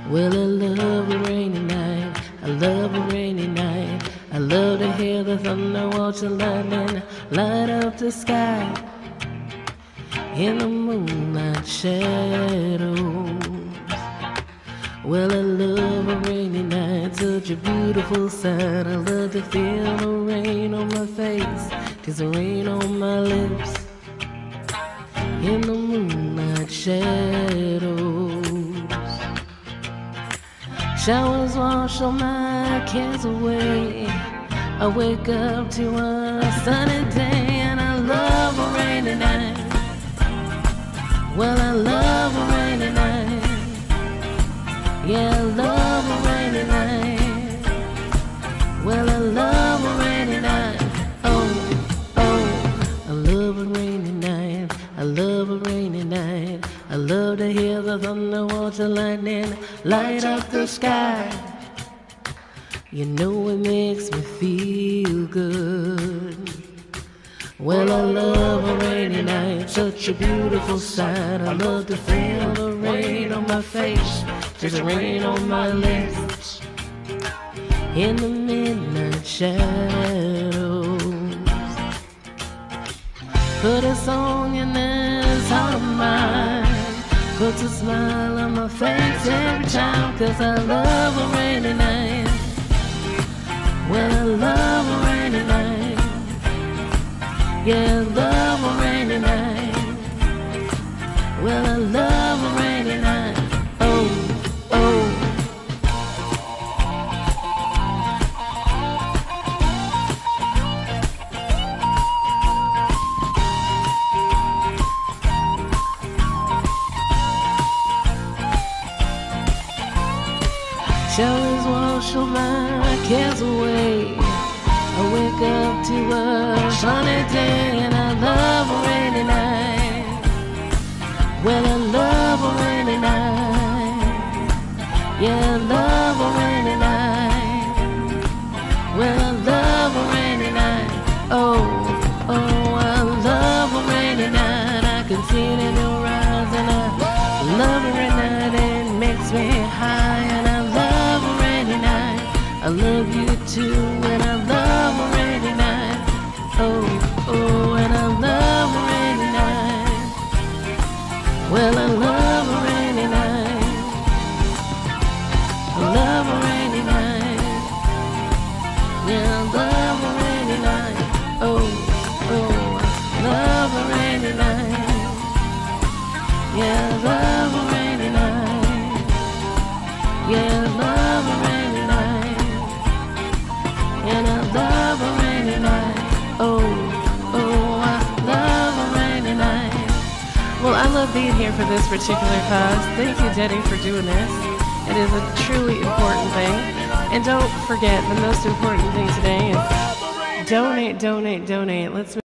Well, I love a rainy night, I love a rainy night. I love to hear the thunder, watch the lightning light up the sky in the moonlight shadows. Well, I love a rainy night, such a beautiful sight. I love to feel the rain on my face, tears of rain on my lips in the moonlight shadows. Showers wash all my cares away. I wake up to a sunny day, and I love a rainy night. Well, I love a rainy night. Yeah, I love a rainy night. Well, I love a rainy night. Oh, I love a rainy night. I love a rainy night. I love to hear the thunder, watch the lightning light up the sky. You know it makes me feel good. Well, I love a rainy night, such a beautiful sight. I love to feel the rain on my face, just rain on my lips in the midnight shadows. Put a song in this heart of mine, puts a smile on my face every time, 'cause I love a rainy night. Well, I love a rainy night. Yeah, I love a rainy night. Well, I love a rainy night. Oh. Showers wash all my cares away. I wake up to a sunny day, and I love a rainy night. Well, I love a rainy night. Yeah, I love a rainy night. Well, I love a rainy night. Oh, I love a rainy night. I can see it in your eyes, and I love it every night. It makes me high, and I love a rainy night. I love you too, and I love a rainy night. Oh, and I love a rainy night. Well, I love a rainy night. I love a rainy night. Yeah, I love a rainy night. Oh, I love a rainy night. Yeah, I love a rainy night. Yeah, I love a rainy night. And I love a rainy night. Oh, I love a rainy night. Well, I love being here for this particular cause. Thank you, Detty, for doing this. It is a truly important thing. And don't forget, the most important thing today is donate. Let's